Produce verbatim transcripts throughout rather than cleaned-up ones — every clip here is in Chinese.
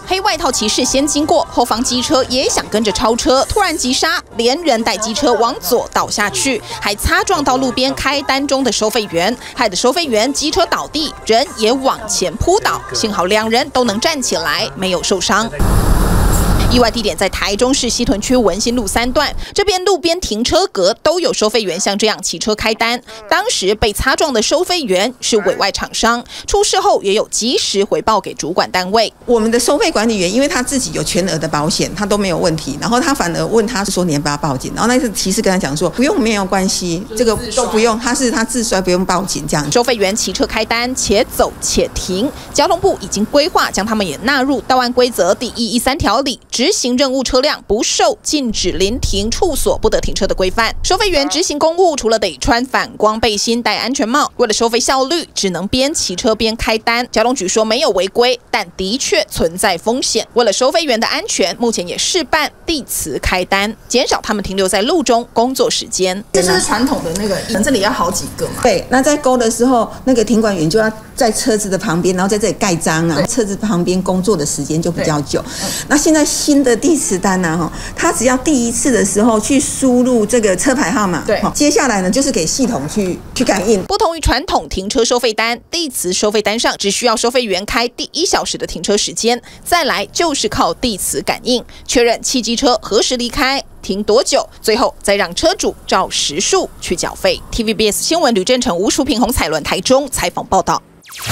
黑外套骑士先经过，后方机车也想跟着超车，突然急刹，连人带机车往左倒下去，还擦撞到路边开单中的收费员，害得收费员机车倒地，人也往前扑倒，幸好两人都能站起来，没有受伤。 意外地点在台中市西屯区文心路三段，这边路边停车格都有收费员像这样骑车开单。当时被擦撞的收费员是委外厂商，出事后也有及时回报给主管单位。 我们的收费管理员，因为他自己有全额的保险，他都没有问题，然后他反而问他说：“你要不要报警？”然后那个骑士跟他讲说：“不用，没有关系，这个都不用，他是他自摔，不用报警。”这样， 收费员骑车开单，且走且停，交通部已经规划将他们也纳入道安规则第一一三条里。 执行任务车辆不受禁止临停处所不得停车的规范。收费员执行公务，除了得穿反光背心、戴安全帽，为了收费效率，只能边骑车边开单。交通局说没有违规，但的确存在风险。为了收费员的安全，目前也试办地磁开单，减少他们停留在路中工作时间。 这是传统的那个，这里要好几个嘛。 对，那在勾的时候，那个停管员就要在车子的旁边，然后在这里盖章啊，车子旁边工作的时间就比较久。那现在。 新的地磁单呐，哈，他只要第一次的时候去输入这个车牌号码，对，接下来呢就是给系统去去感应。 不同于传统停车收费单，地磁收费单上只需要收费员开第一小时的停车时间，再来就是靠地磁感应确认汽机车何时离开。 停多久？最后再让车主照时数去缴费。T V B S 新闻吕正成、吴淑平、洪彩伦台中采访报道。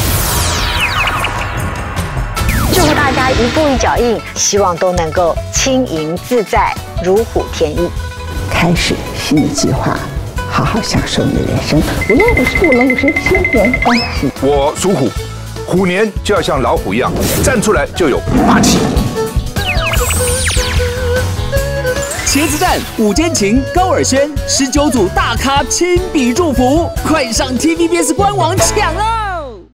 祝福大家一步一脚印，希望都能够轻盈自在，如虎添翼。 开始新的计划，好好享受你的人生。无论五十五龙五十，新年欢喜。 我属虎，虎年就要像老虎一样，站出来就有霸气。 茄子蛋、五间情、高尔宣十九组大咖亲笔祝福，快上 T V B S 官网抢啊！